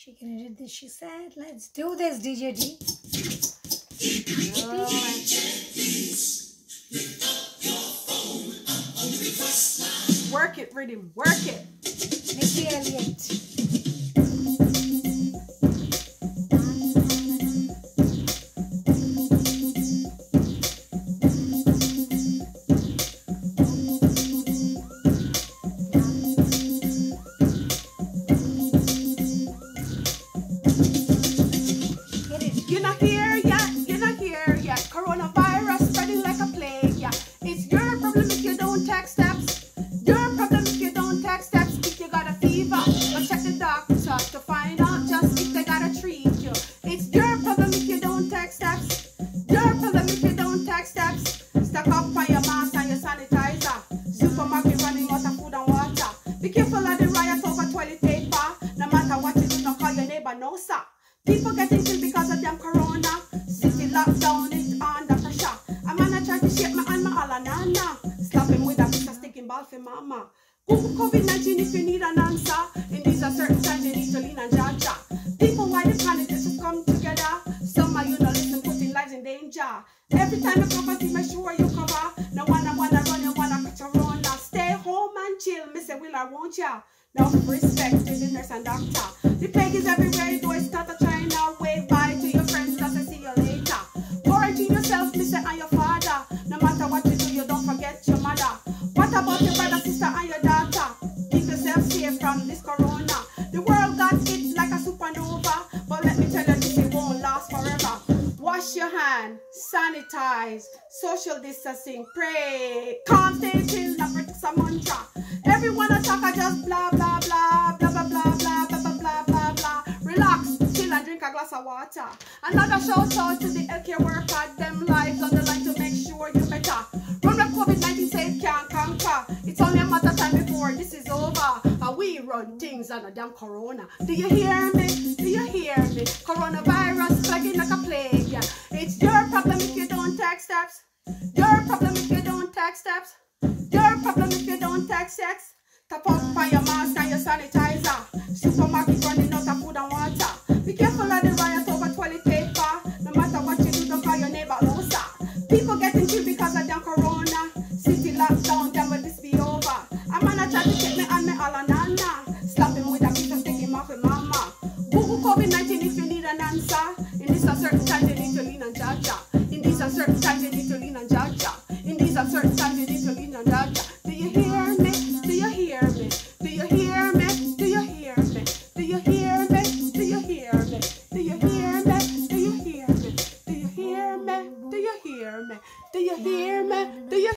She can edit this, she said. Let's do this, DJ D. Work it, riddim, work it. Missy Elliott. You're not here yet, you're not here yet. Coronavirus spreading like a plague, yeah. It's your problem if you don't take steps. Your problem if you don't take steps. If you got a fever, go check the doctor to find out just if they gotta treat you. It's your problem if you don't take steps. Your problem if you don't take steps. Stock up on your mask and your sanitizer. Supermarket running out of food and water. Be careful of the riot over toilet paper. No matter what you do, not call your neighbor, no sir. People getting killed because of them corona. City lockdown is under pressure. A man a try to shake me and my alanana. Slap him with a piece of sticking ball for mama. Google COVID-19 if you need an answer. In these certain times you need to lean and jaja. People why the planet just come together. Some of you not listen, putting lives in danger. Every time you property, make sure you cover. No one wanna run, you wanna catch a run. Stay home and chill, me say will I won't ya. Now respect to the nurse and doctor. The plague is everywhere, do it start a China. Wave bye to your friends, just to see you later. Quarantine yourself, me say, and your father. No matter what you do, you don't forget your mother. What about your brother, sister, and your daughter? Keep yourself safe from this corona. The world got hit like a supernova. But let me tell you this, it won't last forever. Wash your hand, sanitize, social distancing, pray. Calm, stay chill, not practice a mantra. Everyone attack, I just blah, blah, blah, blah, blah, blah, blah, blah, blah, blah, blah, blah. Relax, chill and drink a glass of water. Another shout out to the healthcare workers, them lives on the line to make sure you better. Run the COVID-19 say it can't conquer. It's only a matter of time before this is over. And we run things on a damn corona. Do you hear me? Do you hear me? Coronavirus plaguing like a plague. Yeah. It's your problem if you don't take steps. Your problem if you don't take steps. Your problem if you don't take sex. Tap up on your mask and your sanitizer. Supermarket running out of food and water. Be careful of the riot over toilet paper. No matter what you do, don't call your neighbor loser. People getting killed because of their corona. City lockdown, then will this be over? A man a try to take me and me all nana. Slap him with a piece of stick him off with mama. Google COVID-19 if you need an answer. In these certain times you need to lean and jaja. In these certain times you need to lean and jaja. In these certain times you need to lean and jaja. Do you hear me? Do you hear me? Do you hear me? Do you hear me? Do you hear me? Do you hear me? Do you hear me? Do you hear me? Do you hear me? Do you hear me? Do you hear me? Do you